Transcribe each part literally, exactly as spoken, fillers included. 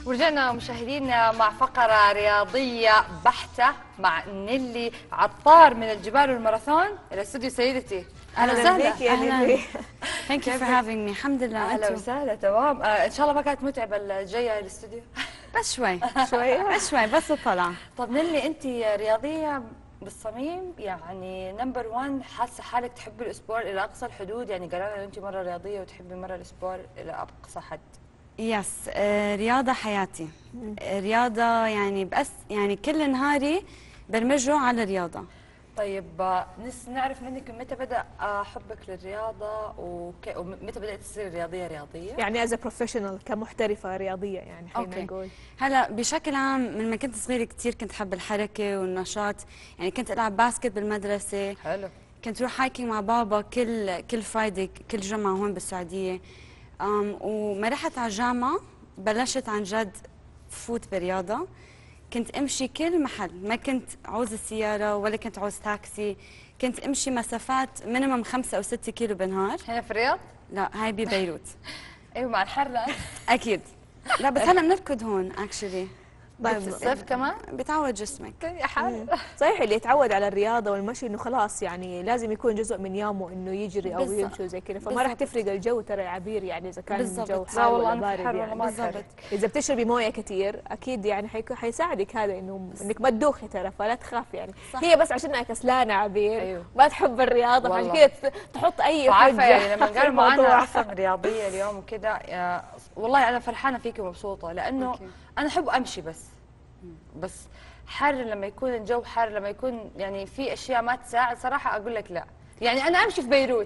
ورجعنا مشاهدينا مع فقرة رياضية بحتة مع نيلي عطار من الجبال والماراثون إلى استوديو سيدتي. أهلا وسهلا. بك يا نيلي. ثانك يو فور هافينج مي. الحمد لله. أهلا وسهلا. تمام. آه إن شاء الله ما كانت متعبة الجاية الاستوديو؟ بس شوي شوي بس شوي بس الطلعة. طب نيلي أنت رياضية بالصميم، يعني نمبر واحد، حاسة حالك تحبي الإسبور إلى أقصى الحدود؟ يعني قالوا لنا أنت مرة رياضية وتحبي مرة الإسبور إلى أقصى حد. يس آه، رياضة حياتي. آه، رياضة يعني بس يعني كل نهاري برمجه على الرياضة. طيب نس نعرف منك متى بدأ حبك للرياضة وك... ومتى بدأت تصير رياضية رياضية؟ يعني از بروفيشنال كمحترفة رياضية يعني خلينا نقول. هلا بشكل عام من ما كنت صغيرة كثير كنت حب الحركة والنشاط، يعني كنت ألعب باسكت بالمدرسة. حلو. كنت روح هايكينج مع بابا كل كل فرايدي كل جمعة هون بالسعودية. أم وما رحت على الجامعة بلشت عن جد فوت برياضة. كنت امشي كل محل، ما كنت عوز السيارة ولا كنت عوز تاكسي، كنت امشي مسافات مينيمم خمسة او ستة كيلو بالنهار. هنا في الرياض؟ لا هاي ببيروت. ايوه مع الحر الان. اكيد. لا بس هلا بنركض هون اكشلي. طيب في الصيف كمان؟ بتعود جسمك. يا حال. صحيح اللي يتعود على الرياضة والمشي انه خلاص يعني لازم يكون جزء من يومه انه يجري او يمشي وزي كذا، فما راح تفرق الجو ترى العبير يعني اذا كان الجو حار ولا بارد يعني. بالضبط. اذا بتشربي مويه كثير اكيد يعني حيكون حيساعدك هذا انه انك ما تدوخي ترى، فلا تخاف يعني. صح. هي بس عشان كسلانة عبير. أيوه. ما تحب الرياضة فعشان كذا تحط اي حجة. يعني لما قالوا معنا اصلا رياضية اليوم وكذا والله انا فرحانة فيكي ومبسوطة لانه أوكي. انا احب امشي بس بس حر لما يكون الجو حر، لما يكون يعني في اشياء ما تساعد صراحه اقول لك لا. يعني انا امشي في بيروت.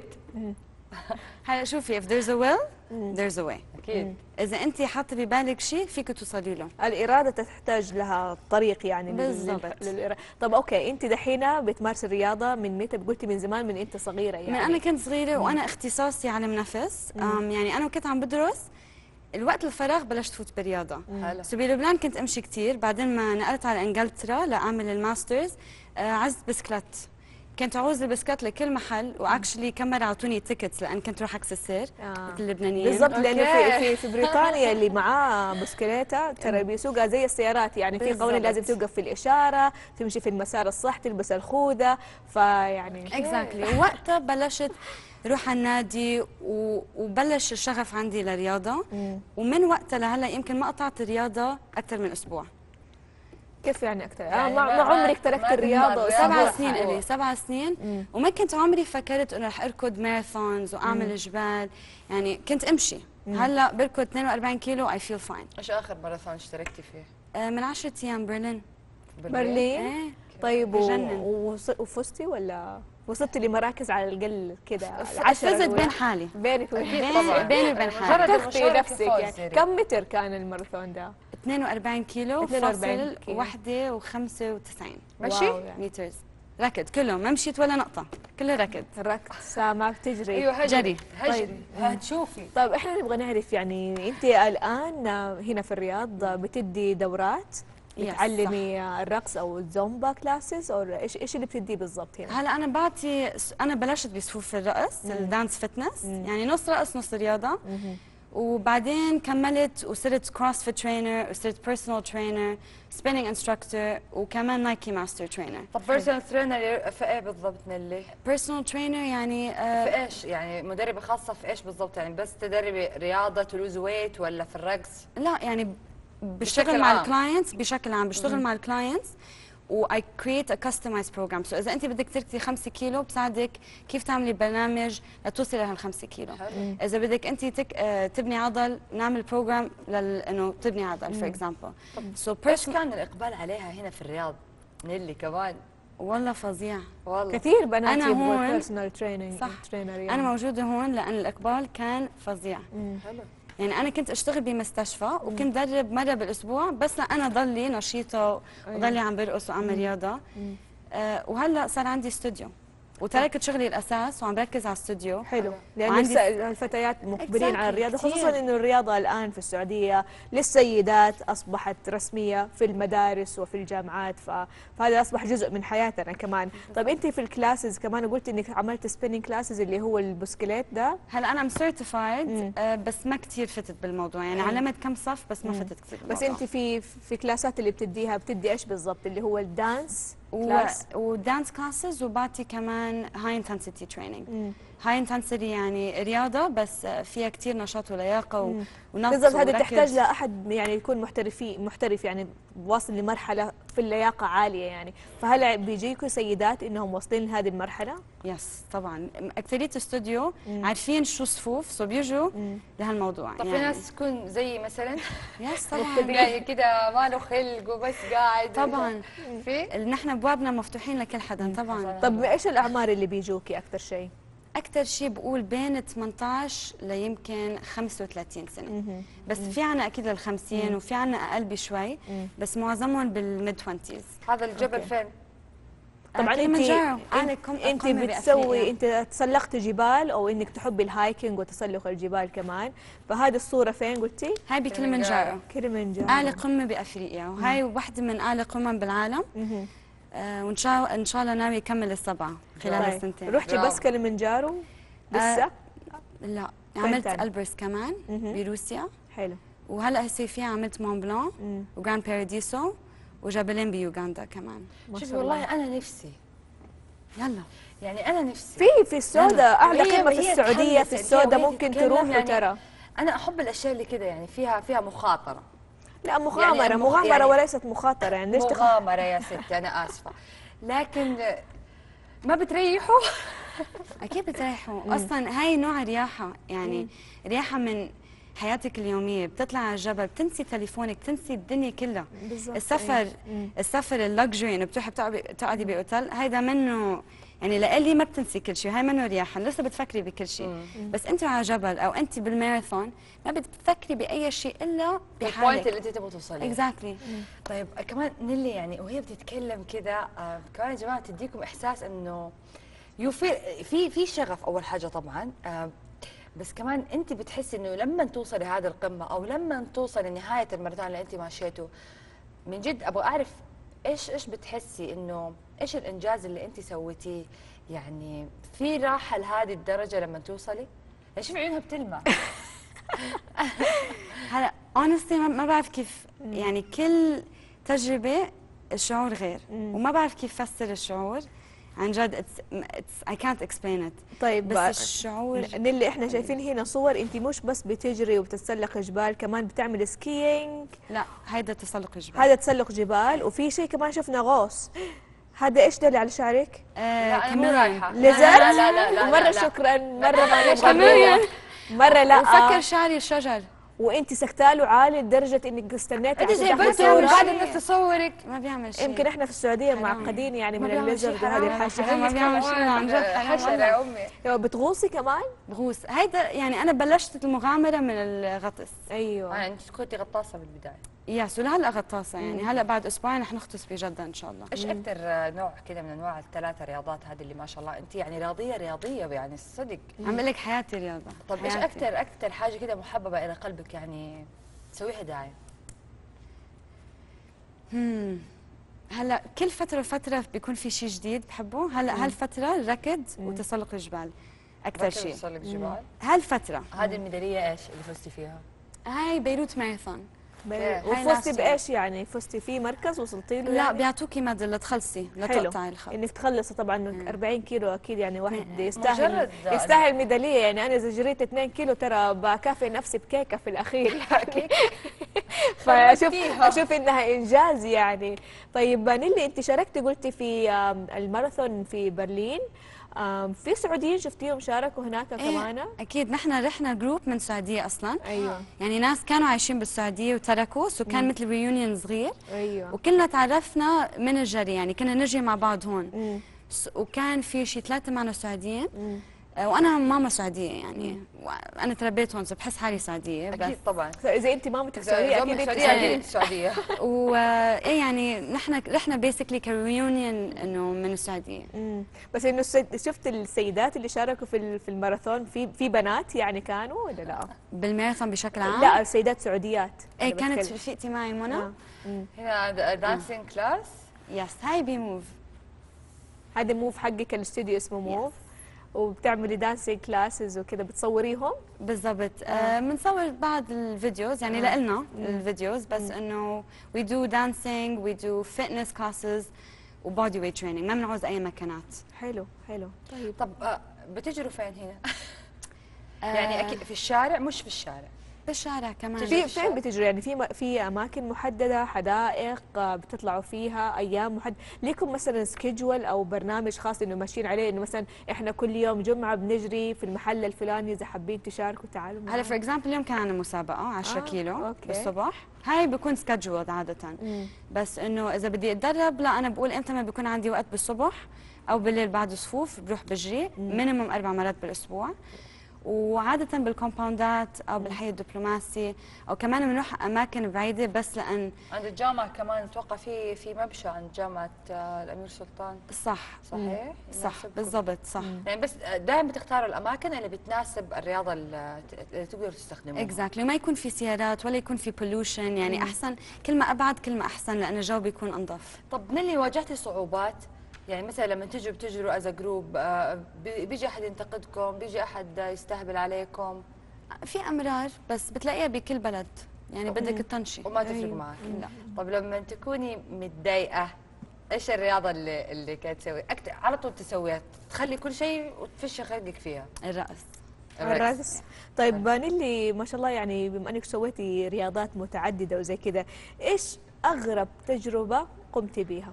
هلا شوفي if there's a will there's a way. اكيد. اذا انت حاطه ببالك شيء فيك توصلي له. الاراده تحتاج لها طريق يعني. بالضبط. للإرادة. طب اوكي انت دحين بتمارسي الرياضه من متى؟ قلتي من زمان، من انت صغيره يعني. من انا كنت صغيره وانا اختصاصي علم نفس. يعني انا كنت عم بدرس الوقت الفراغ بلشت فوت برياضه. سو بلبنان كنت امشي كثير، بعدين ما نقلت على انجلترا لاعمل الماسترز آه عزت بسكلت. كنت عوز البسكلت لكل محل، واكشلي كم مره اعطوني تيكتس لان كنت روح عكس السير آه. مثل اللبنانيين. بالضبط، لانه في في في بريطانيا اللي معاه بسكليته ترى بيسوقها زي السيارات يعني. في قوانين لازم توقف في الاشاره، تمشي في المسار الصح، تلبس الخوذه، فيعني اكزاكتلي. وقتها بلشت روح على النادي وبلش الشغف عندي للرياضه. مم. ومن وقتها لهلا يمكن ما قطعت الرياضه اكثر من اسبوع. كيف يعني اكثر؟ يعني ما عمرك تركت الرياضه؟ سبع سنين الي سبع سنين. مم. وما كنت عمري فكرت انه رح اركض ماراثونز واعمل مم. جبال، يعني كنت امشي. مم. هلا بركض اثنين وأربعين كيلو اي فيل فاين. ايش اخر ماراثون اشتركتي فيه؟ آه من عشرة ايام برلين. برلين؟ ايه. طيب وفزتي ولا وصلت لمراكز على الأقل كذا؟ فزت بين حالي. بينك وبين بيني وبين حالي. تخفي نفسك يعني. كم متر كان الماراثون ده؟ اثنين وأربعين كيلو فاصل واحد وخمسة وتسعين ماشي مترز. ركض كله، ما مشيت ولا نقطة، كله ركض. ركض سامع بتجري. ايوه جري. هجري. هتشوفي. طيب احنا نبغى نعرف يعني انت الآن هنا في الرياض بتدي دورات؟ بتعلمي الرقص او الزومبا كلاسز او ايش ايش اللي بتديه بالضبط هنا؟ هلا انا بعطي، انا بلشت بصفوف الرقص الدانس فتنس، يعني نص رقص نص رياضه. مم. وبعدين كملت وصرت كروس فيت ترينر، وصرت بيرسونال ترينر، سبيننج انستراكتور، وكمان نايكي ماستر ترينر. طب بيرسونال ترينر في ايه بالضبط نيلي؟ بيرسونال ترينر يعني آه في ايش؟ يعني مدربه خاصه في ايش بالضبط؟ يعني بس تدربي رياضه تلوز ويت ولا في الرقص؟ لا يعني بشتغل مع الكلاينتس بشكل عام، بشتغل مع الكلاينتس و I create a customized program. سو so إذا أنت بدك تركضي خمسة كيلو بساعدك كيف تعملي برنامج لتوصلي لهالخمسة كيلو. حلو. إذا بدك أنت تك... uh, تبني عضل نعمل بروجرام لأنه تبني عضل فور اكزامبل. سو ايش كان الإقبال عليها هنا في الرياض نيلي كمان؟ والله فظيع والله كثير بنات يبغوا بيرسونال تريننج. صح. يعني. أنا موجودة هون لأن الإقبال كان فظيع. حلو. يعني أنا كنت أشتغل بمستشفى وكنت درب مرة بالأسبوع بس لأنا ضلي نشيطة وضلي عم برقص وأعمل رياضة. آه وهلا صار عندي استوديو. وتركت شغلي الاساس وعم بركز على الاستوديو. حلو، لانه الفتيات مقبلين على الرياضه، خصوصا انه الرياضه الان في السعوديه للسيدات اصبحت رسميه في المدارس وفي الجامعات، فهذا اصبح جزء من حياتنا كمان. طيب انت في الكلاسز كمان قلت انك عملت سبيننج كلاسز اللي هو البسكليت ده. هلا انا ام سيرتيفايد آه بس ما كثير فتت بالموضوع، يعني علمت كم صف بس ما فتت كثير بالموضوع. بس انت في في كلاسات اللي بتديها بتدي ايش بالضبط؟ اللي هو الدانس كلاس ودانس كلاسز، وبعطي كمان هاي انتنسيتي تريننج. هاي انتنسيتي يعني رياضه بس فيها كثير نشاط ولياقه ونط. بالضبط، هذه تحتاج لاحد يعني يكون محترفي محترف يعني واصل لمرحله في اللياقه عاليه يعني. فهل بيجيكوا سيدات انهم واصلين لهذه المرحله؟ يس طبعا، اكثريه الاستوديو عارفين شو صفوف سو بيجوا لهالموضوع. طب يعني في ناس تكون زي مثلا يس طبعا يعني كده ما له خلق وبس قاعد. طبعا في نحن ابوابنا مفتوحين لكل حدا طبعا. طب ايش الاعمار اللي بيجوكي اكثر شيء؟ أكثر شيء بقول بين ثمانية عشر ليمكن خمسة وثلاثين سنة، بس في عنا أكيد لل خمسين وفي عنا أقل بشوي، بس معظمهم بالميد عشرين. هذا الجبل أوكي. فين؟ طبعا انت انت بتسوي انت تسلقت جبال او انك تحبي الهايكنج وتسلق الجبال كمان، فهذه الصوره فين قلتي؟ هاي بكليمنجارو. كليمنجارو اعلى قمه بافريقيا، وهي واحده من اعلى قمم بالعالم. آه وان شاء ان شاء الله ناوي اكمل السبعه خلال السنتين. رحتي بس كليمنجارو لسه؟ آه لا عملت البرز كمان بروسيا. حلو. وهلا هالصيفيه عملت مون بلان وجراند باراديسو وجبلين بيوغندا كمان. شوفي والله انا نفسي يلا يعني انا نفسي في في السودا اعلى قمه في السعوديه في السودا ممكن تروحوا يعني ترى. انا احب الاشياء اللي كده يعني فيها فيها مخاطره. لا مغامره يعني مغامره يعني وليست مخاطره يعني. ليش مغامره يا ستي انا اسفه، لكن ما بتريحوا. اكيد بتريحوا. اصلا هاي نوع رياحه يعني مم. رياحه من حياتك اليوميه، بتطلع على الجبل بتنسي تليفونك بتنسي الدنيا كلها. السفر مم. السفر اللكجري انه بتروحي بتقعدي باوتيل هيدا منه يعني لإلي ما بتنسي كل شيء، هاي منه رياحه لسه بتفكري بكل شيء. بس انت على جبل او انت بالماراثون ما بتفكري باي شيء الا بحالك البوينت اللي انت تبغي توصلي. اكزاكتلي. طيب كمان نيلي يعني وهي بتتكلم كده آه كمان يا جماعه تديكم احساس انه يو في في في شغف اول حاجه طبعا، آه بس كمان انت بتحسي انه لما توصلي هذه القمه او لما توصلي نهايه الماراثون اللي انت ماشيته من جد ابغى اعرف ايش ايش بتحسي انه ايش الانجاز اللي انت سويتيه؟ يعني في راحه لهذه الدرجه لما توصلي؟ يعني شوفي عيونها بتلمع. هلا اونستي ما بعرف كيف يعني كل تجربه الشعور غير وما بعرف كيف فسر الشعور عن جد. اتس اتس اي كانت اكسبلين ات. طيب بس الشعور نيلي احنا شايفين هنا صور انت مش بس بتجري وبتتسلق جبال كمان بتعمل سكيينج. لا هيدا تسلق جبال. هذا تسلق جبال وفي شيء كمان شفنا غوص. هذا ايش دلي على شعرك؟ آه لا انا مو رايحه. ليزرد؟ لا لا لا لا مره لا شكرا مره ما نبغى مره لا. وفكر شعري الشجر وانت سكتاله عالي لدرجه انك استنيتي عشان تاخذي صوره بعد الناس تصورك. ما بيعمل شيء. يمكن احنا في السعوديه معقدين يعني من الليزرد وهذه الحشره. ما بيعمل شيء عن جد. حشره يا امي. بتغوصي كمان؟ بغوص. هيدا يعني انا بلشت المغامره من الغطس. ايوه يعني انت كنتي غطاسه بالبدايه. يس ولهلا غطاسه يعني هلا بعد اسبوعين رح نغطس بجده ان شاء الله. ايش اكثر نوع كده من انواع الثلاثه رياضات هذه اللي ما شاء الله انت يعني رياضيه رياضيه يعني صدق عم بقول لك حياتي رياضه. طب ايش اكثر اكثر حاجه كده محببه الى قلبك يعني تسويها داعي؟ امم هلا كل فتره وفتره بيكون في شيء جديد بحبه. هلا هالفتره ركض وتسلق الجبال اكثر شيء. تسلق الجبال هالفتره. هذه الميداليه ايش اللي فزتي فيها؟ هاي بيروت ماراثون. وفزتي بايش يعني؟ فزتي في مركز وصلتي له؟ لا يعني؟ بيعطوكي ميدل لتخلصي لتقطعي الخط. انك تخلصي طبعا انك أربعين كيلو اكيد يعني واحد يستاهل يستاهل ميداليه يعني. انا اذا جريت اثنين كيلو ترى بكافئ نفسي بكيكه في الاخير. فاشوف اشوف انها انجاز يعني. طيب نيلي انت شاركتي قلتي في الماراثون في برلين، في سعوديين شفتيهم شاركوا هناك إيه كمان؟ اكيد نحن رحنا جروب من السعوديه اصلا. ايوه يعني ناس كانوا عايشين بالسعوديه وتركوا سو كان مثل ريونيون صغير. ايوه وكلنا تعرفنا من الجري يعني كنا نجري مع بعض هون. مم. وكان في شي ثلاثه معنا سعوديين. وانا ماما سعوديه يعني، وانا تربيت هون بحس حالي سعوديه. بس اكيد طبعا. فاذا انت مامتك سعوديه اكيد انت سعوديه، اكيد انت سعوديه. وايه يعني نحن رحنا بيسكلي كريونيون انه من السعوديه. امم بس انه شفت السيدات اللي شاركوا في في الماراثون، في في بنات يعني كانوا ولا لا؟ بالماراثون بشكل عام؟ لا السيدات سعوديات. ايه كانت رفيقتي معي منى. آه. هنا دانسينج كلاس. يس هاي بموف. هذا موف حقك الاستوديو اسمه موف. وبتعملي دانسينج كلاسز وكذا بتصوريهم؟ بالضبط. بنصور آه بعض الفيديوز يعني آه. لنا الفيديوز، بس انه وي دو دانسينج وي دو فيتنس كلاسز وبودي ويت تريننج، ما بنعوز اي مكانات. حلو حلو. طيب طب آه بتجروا فين هنا؟ يعني اكيد في الشارع، مش في الشارع؟ بالشارع كمان. في فين بتجروا يعني؟ في في اماكن محدده، حدائق بتطلعوا فيها، ايام محدده ليكم مثلا سكيدجول او برنامج خاص انه ماشيين عليه، انه مثلا احنا كل يوم جمعه بنجري في المحل الفلاني، اذا حابين تشاركوا تعالوا معنا. هلا فور اكزامبل اليوم كان عندنا مسابقه عشرة آه. كيلو أوكي. بالصبح، هاي بيكون سكيدجول عاده. مم. بس انه اذا بدي اتدرب لا، انا بقول امتى ما بيكون عندي وقت بالصبح او بالليل بعد صفوف بروح بجري مينيموم اربع مرات بالاسبوع. وعادة بالكومباوندات أو بالحي الدبلوماسي، أو كمان بنروح أماكن بعيدة بس لأن عند الجامعة كمان أتوقع في في ممشى عند جامعة الأمير سلطان. صح صحيح؟ صح بالضبط صح. يعني بس دائما بتختاروا الأماكن اللي بتناسب الرياضة اللي تقدروا تستخدموها. اكزاكتلي، وما يكون في سيارات ولا يكون في بولوشن، يعني مم. أحسن كل ما أبعد كل ما أحسن لأن الجو بيكون أنظف. طب نيلي، واجهتي صعوبات؟ يعني مثلا لما تجوا بتجروا از جروب، بيجي احد ينتقدكم، بيجي احد يستهبل عليكم؟ في امرار بس بتلاقيها بكل بلد، يعني بدك تطنشي وما تفرق معك. لا. طب لما تكوني متضايقه، ايش الرياضه اللي اللي كانت تسوي أكت... على طول تسويها، تخلي كل شيء وتفشي خلقك فيها؟ الرقص. الرقص. طيب نيلي ما شاء الله، يعني بما انك سويتي رياضات متعدده وزي كذا، ايش اغرب تجربه قمتي بها؟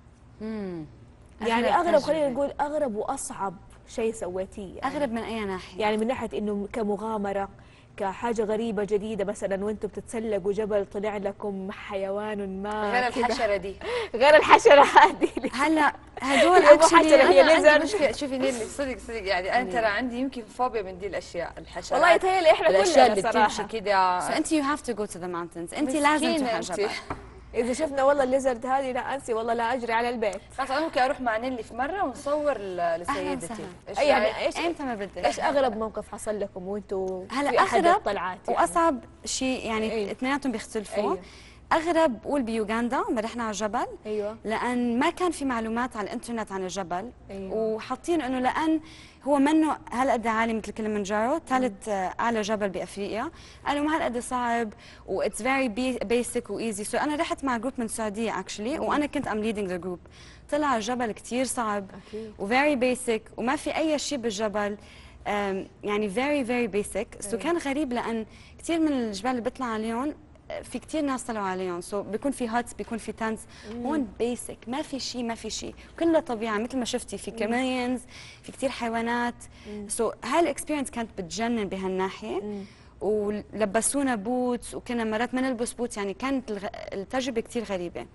امم يعني اغرب، خلينا نقول اغرب واصعب شيء سويتيه. يعني اغرب من اي ناحيه؟ يعني من ناحيه انه كمغامره، كحاجه غريبه جديده، مثلا وانتم بتتسلقوا جبل طلع لكم حيوان ما، غير الحشره دي. غير الحشره هذه. هلا هدول اكشلي هي ليزر. مشكله، شوفي نيلي صدق صدق يعني انا ترى عندي يمكن فوبيا من دي الاشياء، الحشرات. والله يتهيألي احنا كلنا الاشياء اللي بتمشي كذا. سو انت يو هاف تو جو تو ذا ماونتنز، انت لازم تروحي جبل. إذا شفنا والله الليزرد هذه لا أنسي والله لا أجري على البيت. خلاص أنا ممكن أروح مع نيلي في مرة ونصور لسيدتي. إيش يعني إيش أنت ما بدك؟ إيش أغرب موقف حصل لكم وأنتوا هلا في أحد الطلعات؟ يعني وأصعب شيء يعني اثنيناتهم بيختلفوا. أيوه. أغرب بقول بيوغندا لما رحنا على الجبل. أيوه. لأن ما كان في معلومات على الإنترنت عن الجبل. أيوه. وحاطين إنه لأن هو منه هالقد عالي مثل كليمنجارو، ثالث اعلى جبل بافريقيا، قالوا ما هالقد صعب و اتس فيري بيسك وايزي. سو انا رحت مع جروب من السعوديه اكشلي، وانا كنت ام ليدنج ذا جروب. طلع الجبل كثير صعب وفيري بيسك وما في اي شيء بالجبل، يعني فيري فيري بيسك. سو كان غريب لان كثير من الجبال اللي بيطلع عليهم في كثير ناس طلعوا عليهم، سو so بيكون في هاتس، بيكون في تنس. هون بيسك ما في شيء، ما في شيء، كله طبيعه مثل ما شفتي، في كاميليونز، في كثير حيوانات. سو so هالاكسبيرينس كانت بتجنن بهالناحيه. مم. ولبسونا بوتس وكنا مرات ما نلبس بوتس، يعني كانت الغ... التجربه كثير غريبه.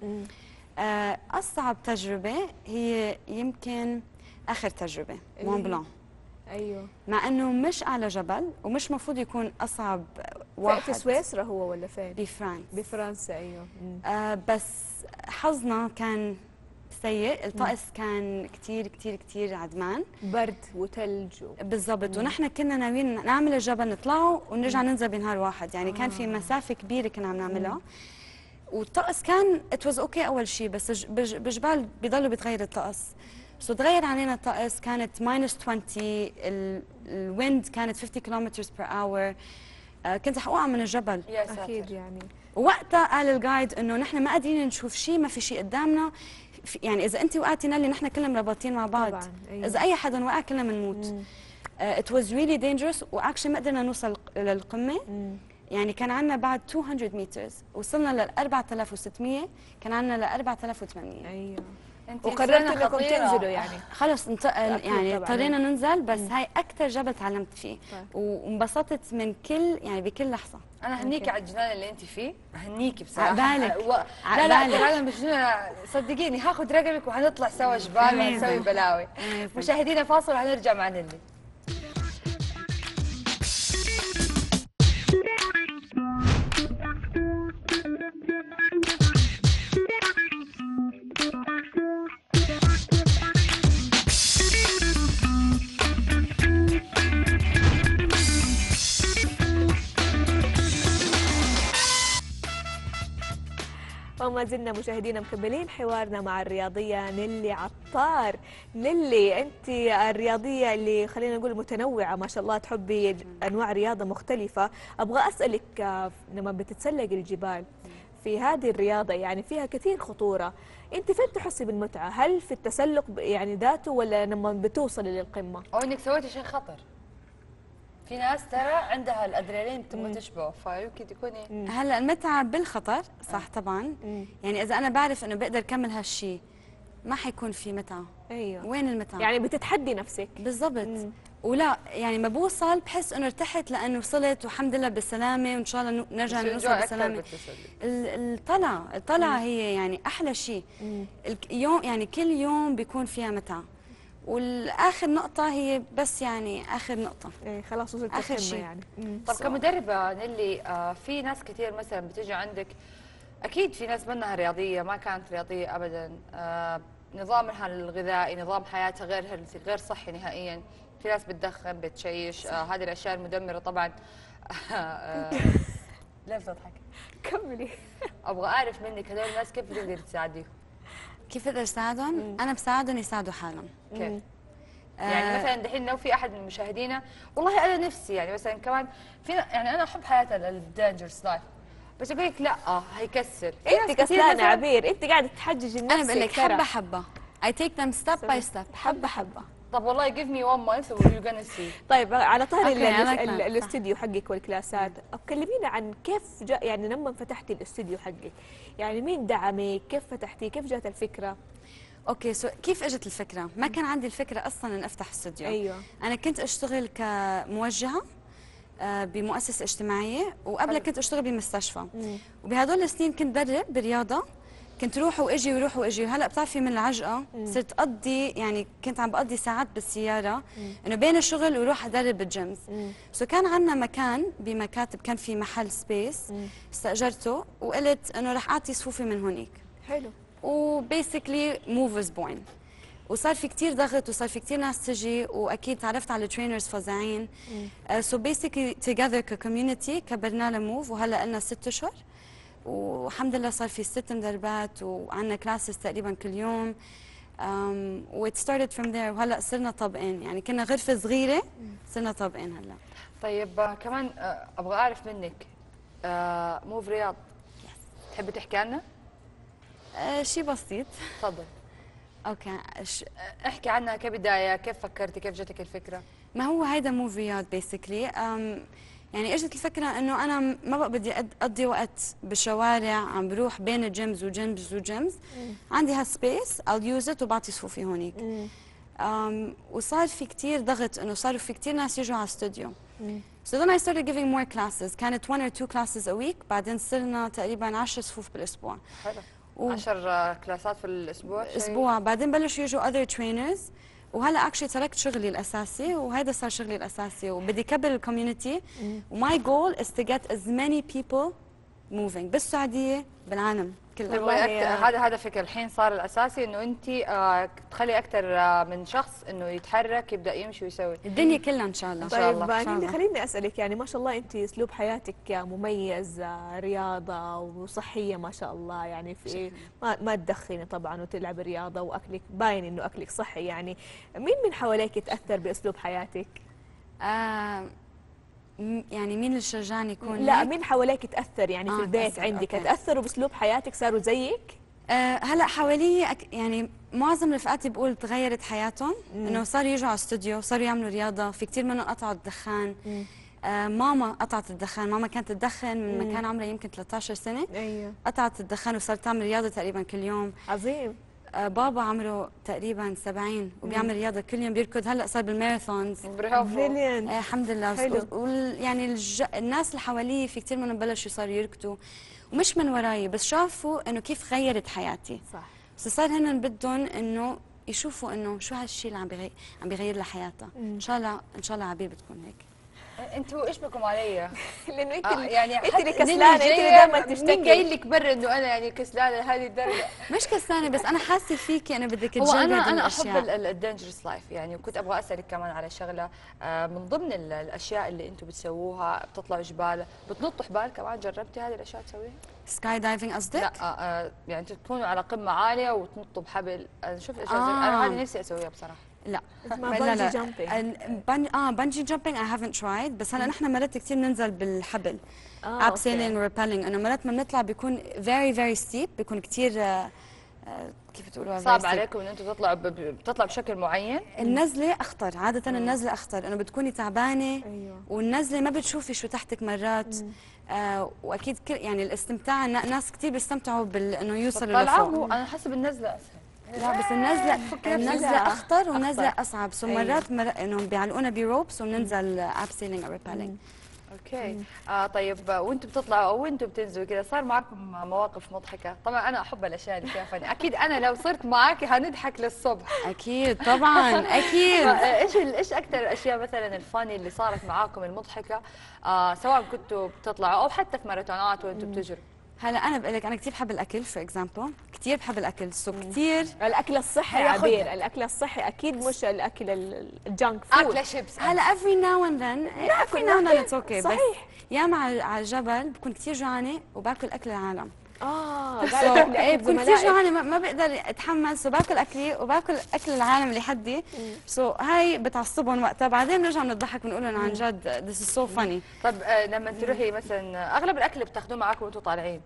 آه اصعب تجربه هي يمكن اخر تجربه مون بلان. ايوه، مع انه مش اعلى جبل ومش مفروض يكون اصعب واحد. في سويسرا هو ولا فين؟ بفرنسا. بفرنسا ايوه. آه بس حظنا كان سيء، الطقس مم. كان كثير كثير كثير عدمان، برد وثلج و... بالضبط. ونحن كنا ناويين نعمل الجبل نطلعه ونرجع مم. ننزل بنهار واحد، يعني آه. كان في مسافه كبيره كنا عم نعملها. مم. والطقس كان ات واز اوكي اول شيء، بس بجبال بيضلوا بيتغير الطقس. سو تغير علينا الطقس، كانت ماينس عشرين، الويند كانت خمسين كيلومتر بير اور. كنت رح اوقع من الجبل. يا ساتر. اكيد يعني. وقتها قال الجايد انه نحن ما قادرين نشوف شيء، ما في شيء قدامنا، يعني اذا انت وقعتي نالي نحن كلنا مربوطين مع بعض. طبعا. أيوة. اذا اي حدا وقع كلنا بنموت. ات واز ريلي دينجرس، واكشلي ما قدرنا نوصل للقمه. مم. يعني كان عندنا بعد مئتين متر، وصلنا لل أربعة آلاف وستمية، كان عندنا ل أربعة آلاف وثمانمية. ايوه. وقررتوا انكم تنزلوا يعني؟ خلص انتقل يعني اضطرينا ننزل، بس مم. هاي اكثر جبل تعلمت فيه. طيب. وانبسطت من كل يعني بكل لحظه. انا هنيكي على الجنان اللي انت فيه، هنيكي بصراحه. عبالك. و... لا لا لا مجنونه، صدقيني هاخذ رقمك وهنطلع سوا جبال وهنسوي بلاوي. مشاهدينا فاصل وهنرجع مع نيلي. وما زلنا مشاهدينا مكملين حوارنا مع الرياضية نيلي عطار. نيلي، أنت الرياضية اللي خلينا نقول متنوعة ما شاء الله، تحبي أنواع رياضة مختلفة. أبغى أسألك آه، لما بتتسلق الجبال في هذه الرياضة يعني فيها كثير خطورة، أنت فين تحسي بالمتعة؟ هل في التسلق يعني ذاته ولا لما بتوصلي للقمة؟ او انك سويتي شيء خطر. في ناس ترى عندها الادرينالين تبغى تشبعه، فيمكن تكوني هلا المتعه بالخطر صح طبعا. يعني اذا انا بعرف انه بقدر كمل هالشيء ما حيكون في متعه. ايوه، وين المتعه؟ يعني بتتحدي نفسك بالضبط. ولا يعني ما بوصل بحس انه ارتحت لانه وصلت والحمد لله بالسلامه، وان شاء الله نرجع نوصل بالسلامه. الطلعه الطلعه هي يعني احلى شيء. اليوم يعني كل يوم بيكون فيها متعه، والاخر نقطه هي بس يعني اخر نقطه. ايه خلاص وصلت اخر شيء يعني. طب كمدربه نيلي، آه في ناس كثير مثلا بتيجي عندك، اكيد في ناس منها رياضيه ما كانت رياضيه ابدا، آه نظامها الغذائي نظام حياتها غير هيلثي غير صحي نهائيا، في ناس بتدخن بتشيش، آه هذه الاشياء المدمره طبعا. آه ليه بتضحك؟ كملي. ابغى اعرف منك هذول الناس كيف بتقدري تساعديهم؟ كيف بقدر اساعدهم؟ انا بساعدهم يساعدوا حالهم. كيف؟ يعني مثلا دحين لو في احد من مشاهدينا والله انا نفسي يعني مثلا كمان في يعني انا احب حياه الدينجرس لايف، بس اقول لك لا آه هيكسر. انت كسلانه عبير، انت قاعده تحججي لنفسك. انا بقول لك حبه حبه. I take them step by step. حبه حبه. طب والله give me one month and you're gonna see. طيب على طاري like الاستوديو حقك والكلاسات، كلمينا عن كيف جاء يعني لما فتحتي الاستوديو حقك، يعني مين دعمك؟ كيف فتحتي؟ كيف جات الفكره؟ اوكي سو كيف اجت الفكره؟ ما كان عندي الفكره اصلا ان افتح استوديو. ايوه. انا كنت اشتغل كموجهه بمؤسسه اجتماعيه، وقبل كنت اشتغل بمستشفى. وبهدول السنين كنت بدرب برياضه، كنت روح واجي وروح واجي. وهلا بتعرفي من العجقه صرت اقضي يعني كنت عم بقضي ساعات بالسياره انه بين الشغل وروح ادرب بالجيمز. سو كان عندنا مكان بمكاتب، كان في محل سبيس استاجرته، وقلت انه رح اعطي صفوفي من هونيك. حلو. وبيسكلي موفرز بوين، وصار في كثير ضغط وصار في كثير ناس تجي، واكيد تعرفت على ترينرز فظيعين. سو بيسكلي توجذر ككوميونتي كبرنا لموف، وهلا لنا ست اشهر والحمد لله صار في ست مدربات وعندنا كلاسز تقريبا كل يوم. و it started from there، وهلا صرنا طابقين، يعني كنا غرفه صغيره صرنا طابقين هلا. طيب آه كمان آه ابغى اعرف منك آه موف رياض، تحبي تحكي عنها؟ آه شيء بسيط. تفضل. اوكي ش... احكي عنها كبدايه، كيف فكرتي، كيف جاتك الفكره؟ ما هو هيدا موف رياض بيسكلي. يعني اجت الفكره انه انا ما بقى بدي اقضي وقت بالشوارع عم بروح بين الجيمز وجيمز وجيمز. عندي هالسبيس I'll use it وبعطي صفوفي هونيك. وصار في كثير ضغط انه صاروا في كثير ناس يجوا على الاستوديو. So then I started giving more classes. كانت one or two classes a week، بعدين صرنا تقريبا عشر صفوف بالاسبوع. حلو. و... عشر كلاسات في الاسبوع. اسبوع، بعدين بلشوا يجوا other trainers، وهلا اكشلي تركت شغلي الاساسي وهذا صار شغلي الاساسي، وبدي كبر الكوميونتي. وماي جول از تو جيت از ماني بيبل موفينج بالسعوديه بالعالم كلها. هذا هدفك الحين صار الاساسي، انه انت آه تخلي اكثر آه من شخص انه يتحرك يبدا يمشي ويسوي الدنيا كلها ان شاء الله. ان شاء الله. طيب خليني اسالك، يعني ما شاء الله انت اسلوب حياتك مميز، رياضه وصحيه ما شاء الله، يعني في ما ما تدخني طبعا وتلعب رياضه واكلك باين انه اكلك صحي، يعني مين من حواليك تاثر باسلوب حياتك؟ آه يعني مين اللي شجعني يكون لا هيك؟ مين حواليك تاثر يعني آه في البيت تأثر. عندك أوكي. تاثروا باسلوب حياتك صاروا زيك؟ آه هلا حوالي يعني معظم رفقاتي بقول تغيرت حياتهم، انه صاروا يجوا على الاستوديو، صاروا يعملوا رياضه، في كثير منهم قطعوا الدخان. آه ماما قطعت الدخان، ماما كانت تدخن من ما كان عمرها يمكن ثلاثة عشر سنه. ايوه قطعت الدخان وصارت تعمل رياضه تقريبا كل يوم. عظيم. آه بابا عمره تقريبا سبعين وبيعمل رياضه كل يوم، بيركض، هلا صار بالماراثونز. برافو. آه الحمد لله. يعني الج... الناس اللي حواليه في كثير منهم بلشوا صاروا يركضوا، ومش من وراي بس شافوا انه كيف غيرت حياتي. صح. بس صار هن بدهم انه يشوفوا انه شو هالشيء اللي عم بيغير عم بيغير لها حياتها. ان شاء الله ان شاء الله عبير بتكون هيك. انتوا ايش بكم علي؟ لانه انت آه يعني انت اللي حتى كسلانه، انت اللي دائما مين تشتكي. جاي لك برا انه انا يعني كسلانه لهذه الدرجه؟ مش كسلانه، بس انا حاسه فيكي انا بدك هو تجربي انا هدول انا احب الاشياء. الدينجرس لايف يعني، وكنت ابغى اسالك كمان على شغله آه، من ضمن ال- الاشياء اللي انتم بتسووها، بتطلعوا جبال، بتنطوا حبال كمان، جربتي هذه الاشياء تسويها؟ سكاي دايفنج قصدك؟ لا آه آه، يعني تكونوا على قمه عاليه وتنطوا بحبل، انا شفت اشياء زي آه. انا هذه نفسي اسويها بصراحه. لا اسمها لا bungee لا jumping. ال- بن... اه بنجي جامبينج اي هافنت ترايد، بس هلا نحن مرات كثير بننزل بالحبل. آه، اب سيلينج وريبيلينج، انه مرات ما بنطلع بيكون فيري فيري ستيب، بيكون كثير آه آه كيف تقولوا صعب عليكم ان انتم تطلعوا ب- ب- بتطلعوا بشكل معين؟ النزله اخطر، عاده النزله اخطر، انه بتكوني تعبانه. أيوة. والنزله ما بتشوفي شو تحتك مرات. آه واكيد كل يعني الاستمتاع، النا- ناس كثير بيستمتعوا بانه يوصلوا طلعوا لفوق. هو انا حسب النزله اسهل. لا بس النزله النزله فيها اخطر والنزله أخطر. اصعب، سو أيوة. مرات مر... انهم بيعلقونا بروبس وبننزل اب سيلينج او ريبيلينج. اوكي آه طيب وانتم بتطلعوا او وانتم بتنزلوا كذا، صار معكم مواقف مضحكه؟ طبعا انا احب الاشياء اللي فيها فني، اكيد انا لو صرت معاكي هنضحك للصبح. اكيد طبعا اكيد. آه، ايش ال- ايش اكثر الاشياء مثلا الفاني اللي صارت معاكم المضحكه، آه سواء كنتوا بتطلعوا او حتى في ماراثونات وانتم بتجروا؟ هلا انا بقول لك انا كثير بحب الاكل، فور اكزامبل كثير بحب الاكل، سو كثير الاكل الصحي هياخد- عبير، الاكل الصحي اكيد مش الاكل ال- الجانك فود. اكله شيبس هلا every now and then every now and then it's okay، بس صحيح. يا مع على الجبل بكون كثير جوعانه وباكل اكل العالم. اه So، قاعدة ايه تاكل بكون كثير زملائك. جوعانه ما ما بقدر اتحمل، سو باكل اكلي وباكل اكل العالم اللي حدي. سو هاي بتعصبهم وقتها، بعدين بنرجع بنضحك بنقول لهم عن جد this is so funny. طب آه لما تروحي مثلا اغلب الاكل اللي بتاخذوه معاكم وانتم طالعين؟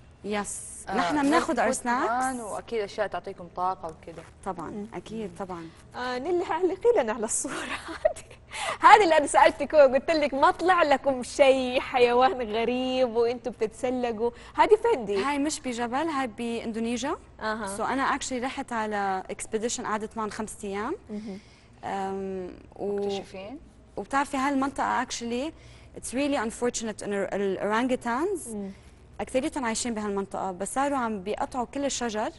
يس آه، نحن بناخذ اور food كمان، سناكس واكيد اشياء تعطيكم طاقه وكذا. طبعا اكيد طبعا. آه نيلي علقي لنا على الصورة هذه. هذه اللي انا سالتك وقلت لك ما طلع لكم شيء حيوان غريب وانتم بتتسلقوا، هذه فين دي؟ هاي مش بجبل، هاي باندونيسيا. اها سو انا اكشلي رحت على اكسبيديشن قعدت معهم خمس ايام. أم، و... مكتشفين؟ وبتعرفي هالمنطقه اكشلي اتس ريلي انفورشنت انه الاورانجتانز اكثريتهم عايشين بهالمنطقه، بس صاروا عم بيقطعوا كل الشجر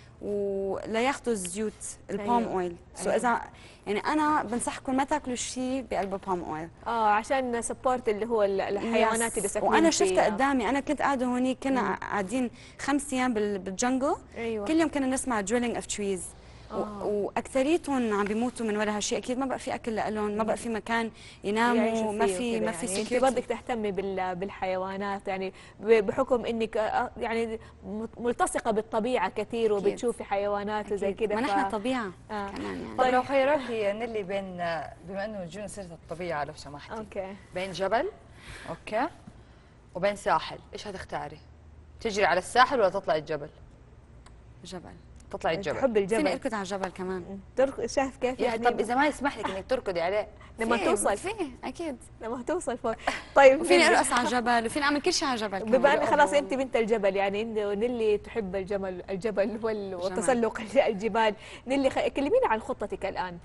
ولا ياخذوا الزيوت البالم أيوة. اويل. سو أيوة. اذا يعني انا بنصحكم ما تاكلوا شيء بقلبه بالم اويل. اه عشان سبورت اللي هو ال- الحيوانات اللي ساكنين وانا شفتها فيها. قدامي، انا كنت قاعده هونيك كنا قاعدين خمس ايام بال- بالجنجل. ايوه كل يوم كنا نسمع دريلينج اوف تريز، واكثريتهم عم بيموتوا من وراء هالشيء، اكيد ما بقى في اكل لهم، ما بقى في مكان يناموا، يعيشوا ما فيه في وكده ما في يعني. انت security. برضك تهتمي بال- بالحيوانات يعني ب- بحكم انك آه، يعني ملتصقه بالطبيعه كثير أكيد. وبتشوفي حيوانات وزي أكيد. كذا. ما نحن طبيعه آه. كمان يعني. طيب لو خيروكي نيلي بين، بما انه جونا سيره الطبيعه لو سمحتي، اوكي بين جبل اوكي وبين ساحل، ايش هتختاري؟ تجري على الساحل ولا تطلعي الجبل؟ جبل. تطلعي الجبل. تحب فيني الجبل اركض على الجبل كمان. ترك... شايف كيف يا يعني طب اذا ما يسمح لك انك تركضي عليه؟ لما في- توصل في اكيد. لما توصل فوق. طيب وفيني نيلي، ارقص على الجبل وفيني اعمل كل شيء على الجبل كمان. بما ان خلاص انت بنت الجبل يعني انه نيلي تحب الجبل الجبل وال- وتسلق الجبال، نيلي خ... كلمينا عن خطتك الان.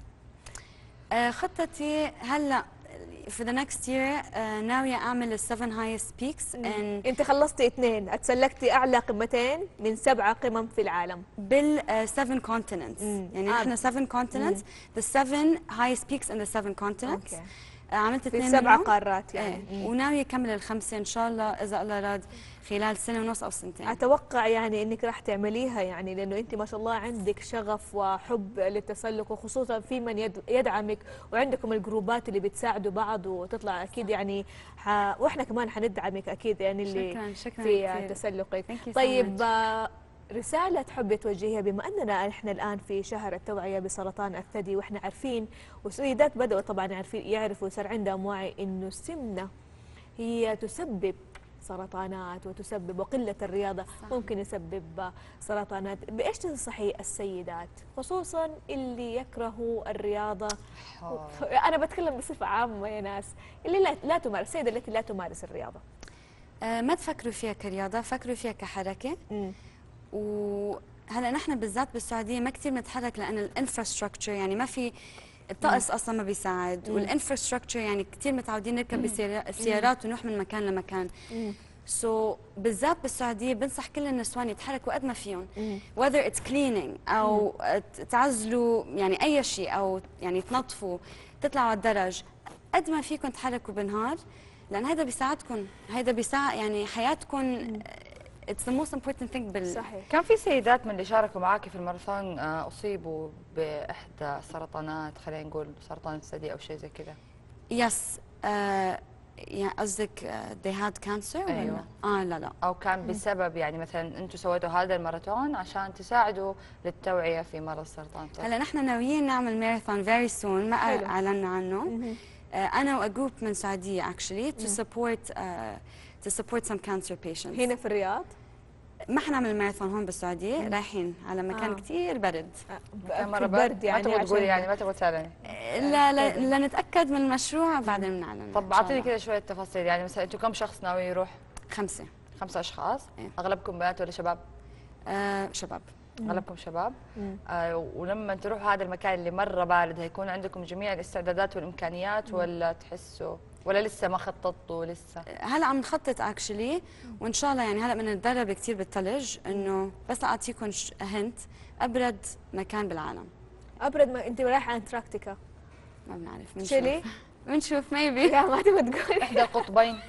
آه، خطتي هلا for the next year uh, ناوية أعمل ال seven highest peaks and انت خلصتي اثنين، اتسلقتي اعلى قمتين من سبعه قمم في العالم. بال uh, seven continents. مم. يعني آه. نحن seven continents the seven highest peaks in the seven continents. اوكي. آه، عملت في اثنين سبع منهم. قارات يعني. ايه وناوية أكمل الخمسة إن شاء الله إذا الله راد خلال سنة ونص أو سنتين. اتوقع يعني انك راح تعمليها يعني لانه انت ما شاء الله عندك شغف وحب للتسلق، وخصوصا في من يد- يدعمك، وعندكم الجروبات اللي بتساعدوا بعض وتطلع اكيد يعني ح... واحنا كمان حندعمك اكيد يعني اللي شكرا شكرا في كثير. تسلقك. Thank you so طيب much. آه، رسالة تحبي توجهيها بما أننا إحنا الآن في شهر التوعية بسرطان الثدي، وإحنا عارفين والسيدات بدأوا طبعا عارفين يعرفوا صار عندهم وعي إنه السمنة هي تسبب سرطانات وتسبب، وقلة الرياضة صح. ممكن يسبب سرطانات. بإيش تنصحي السيدات خصوصا اللي يكرهوا الرياضة؟ أنا بتكلم بصفة عامة يا ناس اللي لا, لا تمارس، السيدة التي لا تمارس الرياضة. آه، ما تفكروا فيها كرياضة، فكروا فيها كحركة. مم. وهلا نحن بالذات بالسعوديه ما كثير بنتحرك لان الانفراستراكشر يعني ما في الطقس اصلا ما بيساعد، والانفراستراكشر يعني كثير متعودين نركب بالسيارات ونروح من مكان لمكان. سو so, بالذات بالسعوديه بنصح كل النسوان يتحركوا قد ما فيهم، whether it's cleaning او تعزلوا يعني اي شيء او يعني تنظفوا، تطلعوا على الدرج. قد ما فيكم تحركوا بالنهار، لان هذا بيساعدكم، هذا بيساعد يعني حياتكم. It's the most important thing بال صحيح. كان في سيدات من اللي شاركوا معك في الماراثون أصيبوا بإحدى السرطانات، خلينا نقول سرطان الثدي أو شيء زي كذا؟ يس آه يعني قصدك uh, they had cancer؟ أيوة. اه لا لا. أو كان بسبب يعني مثلا أنتم سويتوا هذا الماراثون عشان تساعدوا للتوعية في مرض السرطان؟ هلا نحن ناويين نعمل ماراثون very soon، ما أعلنا عنه. uh, أنا وجروب من السعودية actually to support uh, to support some cancer patients. هنا في الرياض؟ ما حنعمل ماراثون هون بالسعودية، رايحين على مكان آه. كثير برد. مكان مرة برد يعني، ما تبغى تقولي يعني ما تبغى تعلني؟ لا لا لنتأكد من المشروع بعدين بنعلن. طب اعطيني كذا شوية تفاصيل، يعني مثلا انتم كم شخص ناوي يروح؟ خمسة. خمسة أشخاص؟ إيه؟ أغلبكم بنات ولا شباب؟ آه شباب. أغلبكم شباب؟ آه ولما تروحوا هذا المكان اللي مرة بارد هيكون عندكم جميع الاستعدادات والإمكانيات ولا تحسوا ولا لسه ما خططتوا لسه؟ هلا عم نخطط اكشلي، وان شاء الله يعني هلا بنتدرب كثير بالثلج، انه بس لاعطيكم هنت، ابرد مكان بالعالم. ابرد ما انت رايحه انتاركتيكا؟ ما بنعرف، شيلي بنشوف ميبي. لا ما تبغى تقول احدى القطبين.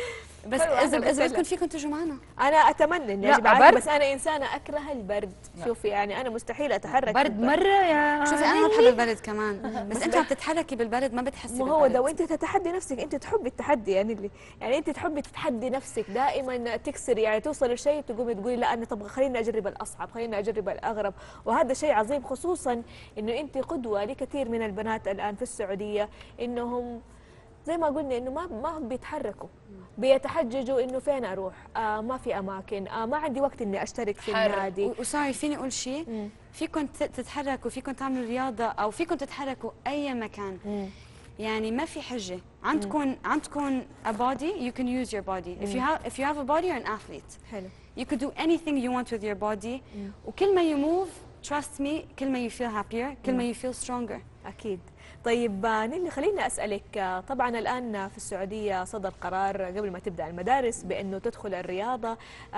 بس اذا اذا بدكم فيكم تجوا معنا. انا اتمنى اني اجي معاكم، بس انا انسانه اكره البرد. لا. شوفي يعني انا مستحيل اتحرك برد مره يا شوفي انا ما بحب البرد كمان، بس انت عم تتحركي بالبرد ما بتحسي بالبرد. ما هو ده، وانت تتحدي نفسك، انت تحبي التحدي يعني اللي يعني انت تحبي تتحدي نفسك دائما، تكسري يعني توصل لشيء تقومي تقولي لا انا تبغى خليني اجرب الاصعب، خليني اجرب الاغرب، وهذا شيء عظيم، خصوصا انه انت قدوه لكثير من البنات الان في السعوديه، انهم زي ما قلنا انه ما ما هم بيتحركوا، بيتحججوا انه فين اروح؟ آه ما في اماكن، آه ما عندي وقت اني اشترك في النادي. وسوري فيني اقول شيء، فيكم تتحركوا، فيكم تعملوا رياضه، او فيكم تتحركوا اي مكان. مم. يعني ما في حجه، عندكم عندكم a body you can use your body. مم. if you have if you have a body you're an athlete. حلو. you could do anything you want with your body. مم. وكل ما you move trust me كل ما you feel happier، كل ما you feel stronger. اكيد. طيب نيلي خليني أسألك، طبعا الآن في السعودية صدر قرار قبل ما تبدأ المدارس بأنه تدخل الرياضة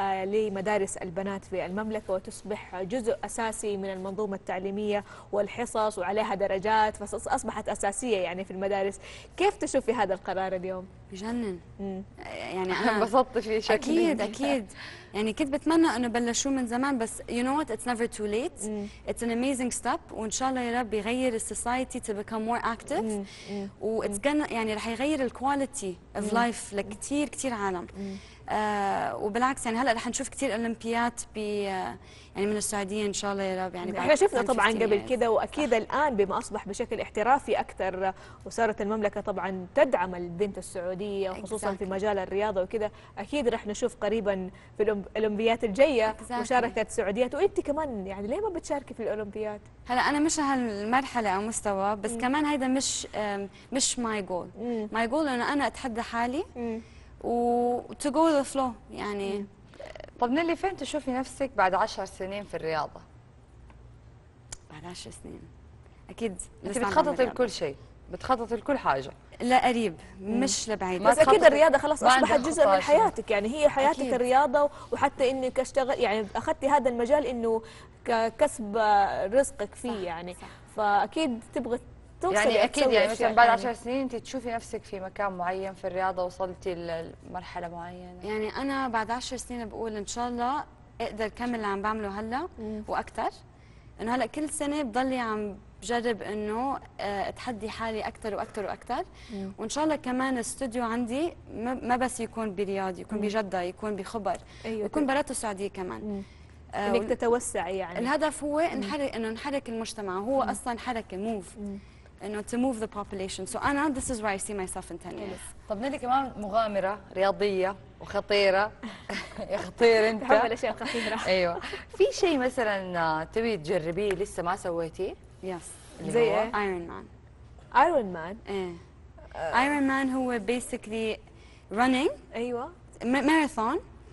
لمدارس البنات في المملكة وتصبح جزء أساسي من المنظومة التعليمية والحصص وعليها درجات، فأصبحت أساسية يعني في المدارس. كيف تشوفي هذا القرار اليوم؟ بجنن. يعني أنا انبسطت فيه شكلي. أكيد أكيد يعني كنت بتمنى انه بلشوه من زمان، بس you know what it's never too late. مم. it's an amazing step، وان شاء الله يا رب يغير السوسايتي to become more active. و it's gonna يعني رح يغير الكواليتي of life لكثير كثير عالم. آه وبالعكس يعني هلا رح نشوف كثير اولمبيات ب يعني من السعوديه ان شاء الله يا رب. يعني احنا شفنا طبعا قبل كذا، واكيد صح. الان بما اصبح بشكل احترافي اكثر، وصارت المملكه طبعا تدعم البنت السعوديه وخصوصا exactly. في مجال الرياضه وكذا، اكيد رح نشوف قريبا في الاولمبيات الجايه exactly. مشاركه سعوديات. وانت كمان يعني ليه ما بتشاركي في الاولمبيات؟ هلا انا مش هالمرحله او مستوى، بس م. كمان هيدا مش مش ماي جول. ماي جول انه انا اتحدى حالي م. و to go with the flow يعني. م. طب نيلي فين تشوفي نفسك بعد عشر سنين في الرياضة؟ بعد عشر سنين أكيد أنت بتخططي لكل شيء، بتخططي لكل حاجة. لا قريب مش لبعيد، بس أكيد الرياضة خلاص أصبحت جزء من حياتك، يعني هي حياتك أكيد. الرياضة، وحتى إنك أشتغل يعني أخذتي هذا المجال إنه كسب رزقك فيه. صح يعني صح. فأكيد تبغى يعني اكيد يعني مثلا بعد عشر سنين انت تشوفي نفسك في مكان معين في الرياضه، وصلتي لمرحله معينه؟ يعني انا بعد عشر سنين بقول ان شاء الله اقدر كمل اللي عم بعمله هلا واكثر، انه هلا كل سنه بضلي عم بجرب انه اتحدي حالي اكثر واكثر واكثر، وان شاء الله كمان الاستوديو عندي ما بس يكون برياض، يكون بجده، يكون بخبر، أيوة يكون برات السعوديه كمان. آه انك تتوسعي يعني. الهدف هو نحرك انه نحرك المجتمع، هو مم. اصلا حركه موف، انه to move the population. so انا this is where I see myself in ten years. طب نيلي كمان مغامره رياضيه وخطيره. يا خطير انت. تحب الاشياء الخطيره. ايوه. في شيء مثلا تبي تجربيه لسه ما سويتيه؟ يس. زي ايه؟ ايرون مان. ايرون مان؟ ايه. ايرون مان هو basically running. ايوه. ماراثون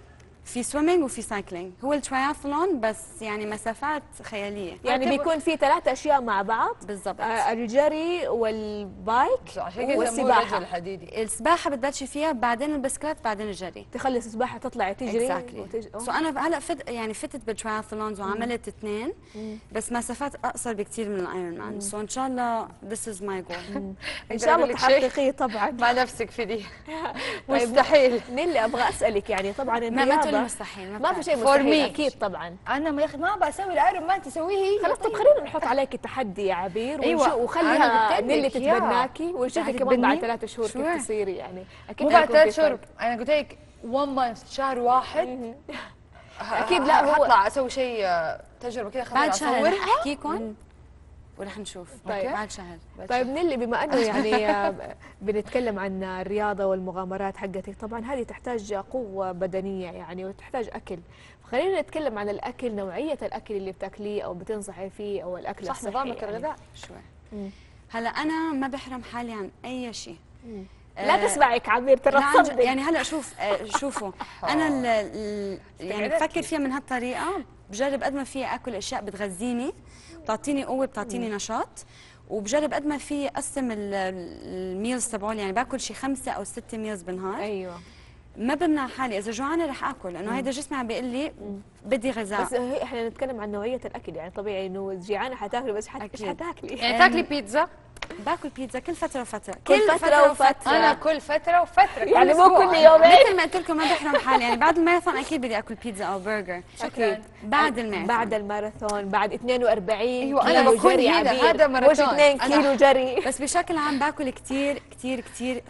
في سويمينج وفي سايكلينج. هو الترياثلون بس يعني مسافات خياليه، يعني بيكون في ثلاث اشياء مع بعض بالضبط. آه الجري والبايك والسباحه. الحديدي السباحه بتبلشي فيها، بعدين البسكليت، بعدين الجري. تخلص السباحه تطلعي تجري exactly. وتج... سو انا هلا فت يعني فتت بالترياثلونز وعملت اثنين بس مسافات اقصر بكثير من الايرون مان. سو ان شاء الله this is my goal. ان شاء الله تحققيه طبعا مع نفسك في دي. مستحيل. نيلي ابغى اسالك يعني طبعا ما ما تقولي مستحيل، ما في شيء مستحيل اكيد طبعا. انا ما يا اخي ما ابغى اسوي الايرون مان، تسويه هي. خلاص طب خلينا نحط عليك التحدي يا عبير. أيوة. وخليها نيلي تتبناكي ونشوفك كمان بعد ثلاث شهور كيف تصيري. يعني اكيد مو بعد ثلاث شهور، انا قلت لك one month شهر واحد اكيد. لا هو هطلع اسوي شيء تجربه كذا خليني اصورها بعد شهر احكيكم ورح نشوف. طيب بعد شهر. طيب نيلي، بما انه يعني بنتكلم عن الرياضه والمغامرات حقتك، طبعا هذه تحتاج قوه بدنيه يعني وتحتاج اكل. خلينا نتكلم عن الاكل، نوعيه الاكل اللي بتاكليه او بتنصحي فيه او الاكل صح الصحي. نظامك يعني. الغذائي شوي. هلا انا ما بحرم حالي عن اي شيء. لا تسمعك عبير ترى تصدق. يعني هلا شوف شوفوا انا ال ال يعني بفكر فيها من هالطريقه، بجرب قد ما فيها اكل اشياء بتغذيني، بتعطيني قوه، بتعطيني نشاط، وبجرب قد ما في اقسم الميلز تبعولي. يعني باكل شي خمسه او سته ميلز بالنهار. ايوه ما بمنع حالي، اذا جوعانه رح اكل، لانه هيدا جسمي عم بيقول لي بدي غذاء. بس هي احنا نتكلم عن نوعيه الاكل، يعني طبيعي انه جيعانه حتاكلي، بس حت... مش حتاكلي. يعني تاكلي بيتزا؟ باكل بيتزا كل فتره وفتره. كل, كل فتره وفتره. انا كل فتره وفتره يعني مو كل يومين. مثل ما قلت لكم ما بحرم حالي. يعني بعد الماراثون اكيد بدي اكل بيتزا او برجر. اكيد بعد الماراثون. بعد الماراثون بعد اثنين وأربعين ايوه انا بكون هنا هذا ماراثون، مش اثنين كيلو جري. بس بشكل عام باكل كثير كثير كثير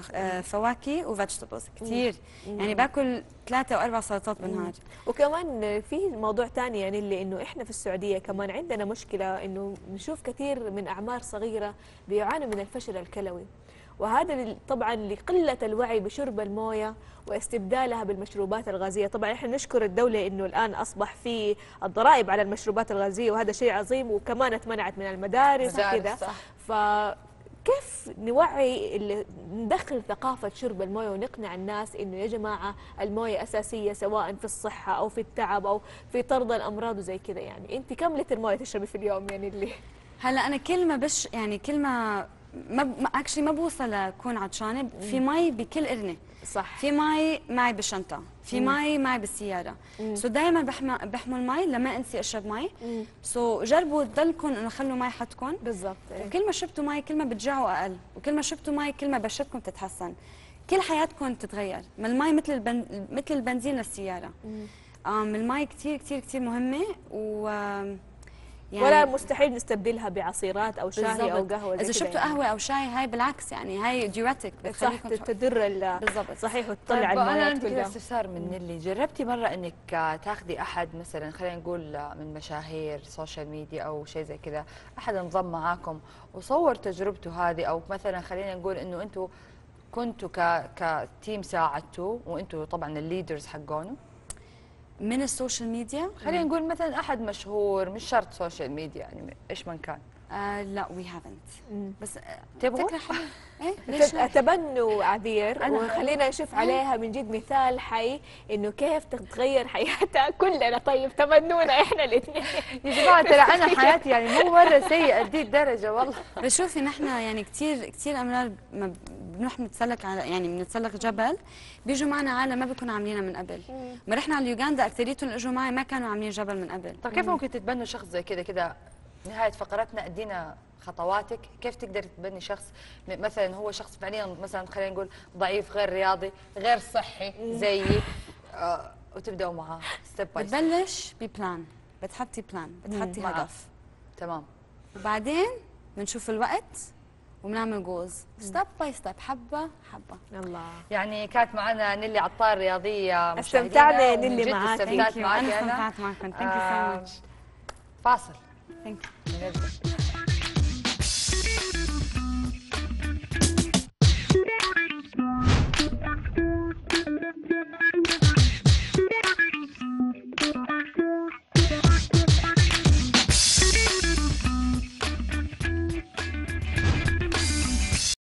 فواكه وفيجيتابلز كثير. يعني باكل ثلاثة او اربع سلطات بالنهار. وكمان في موضوع ثاني يعني اللي انه احنا في السعوديه كمان عندنا مشكله، انه نشوف كثير من اعمار صغيره بيعانوا من الفشل الكلوي، وهذا طبعا لقله الوعي بشرب المويه واستبدالها بالمشروبات الغازيه. طبعا احنا نشكر الدوله انه الان اصبح في الضرائب على المشروبات الغازيه، وهذا شيء عظيم، وكمان اتمنعت من المدارس وكذا. ف كيف نوعي اللي ندخل ثقافة شرب المويه ونقنع الناس إنه يا جماعة المويه أساسية سواء في الصحة أو في التعب أو في طرد الأمراض وزي كذا. يعني أنت كم لتر مويه تشربي في اليوم يعني اللي هلا أنا كل ما بش يعني كل ما ما اكشلي ما بوصل اكون عطشانه، في مي بكل قرنه. صح. في مي معي بالشنطه، في مي معي بالسياره. سو so دائما بحمل بحمل مي لما انسي اشرب مي. سو so جربوا تضلكم انه خلوا مي حدكم. بالضبط. وكل ما شربتوا مي كل ما بتجوعوا اقل، وكل ما شربتوا مي كل ما بشرتكم تتحسن. كل حياتكم تتغير. ما المي مثل البن... مثل البنزين للسياره. آم المي كثير كثير كثير مهمه، و يعني ولا مستحيل نستبدلها بعصيرات او شاي او قهوه. اذا شربتوا قهوه او شاي هاي بالعكس يعني هاي ديوريتك بتخليكم تدر بالضبط. صحيح وتطلع طيب المويه. انا عندي كذا استفسار من اللي جربتي مره انك تاخذي احد مثلا خلينا نقول من مشاهير سوشيال ميديا او شيء زي كذا، احد انضم معاكم وصور تجربته هذه، او مثلا خلينا نقول انه انتم كنتوا ك كتيم ساعدتوه وانتم طبعا الليدرز حقونه من السوشيال ميديا؟ خلينا نقول مثلا احد مشهور، مش شرط سوشيال ميديا يعني ايش من كان. آه لا وي هافنت. بس تبغوا؟ فكره حلوه. ايه ليش لا؟ تبنوا عبير وخلينا نشوف عليها من جد مثال حي انه كيف تتغير حياتها كلنا. طيب تبنونا احنا الاثنين يا جماعه. ترى انا حياتي يعني مو مره سيئه دي الدرجه والله. بس شوفي نحن يعني كثير كثير امرار بنروح نتسلق على يعني بنتسلق جبل، بيجوا معنا عالم ما بيكونوا عاملينها من قبل. ما رحنا على يوغندا اكثريتهم اللي اجوا معي ما كانوا عاملين جبل من قبل. طيب كيف ممكن تتبنوا شخص زي كذا كذا؟ نهايه فقرتنا ادينا خطواتك كيف تقدر تبني شخص مثلا هو شخص فعليا مثلا خلينا نقول ضعيف غير رياضي غير صحي زيي آه وتبداوا معاه ستيب باي ستيب. بتبلش ببلان، بتحطي بلان، بتحطي هدف. تمام. وبعدين بنشوف الوقت وبنعمل جوز ستيب باي ستيب، حبه حبه. الله. يعني كانت معنا نيلي عطار رياضيه. استمتعنا نيلي معاكي. استمتعت معاكي انا استمتعت معكم. ثانك يو سو ماتش. فاصل. ثانك يو.